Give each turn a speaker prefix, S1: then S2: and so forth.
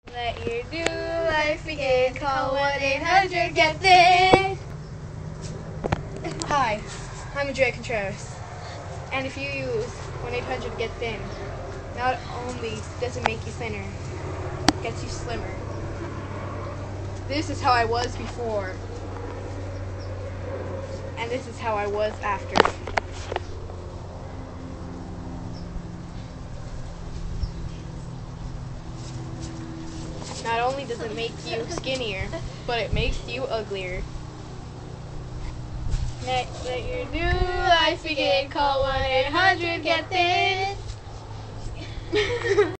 S1: Let your new life begin. Call 1-800-GET-THIN. Hi, I'm Andrea Contreras. And if you use 1-800-GET-THIN, not only does it make you thinner, it gets you slimmer. This is how I was before. And this is how I was after. Not only does it make you skinnier, but it makes you uglier. Let your new life begin. Call 1-800-GET-THIN.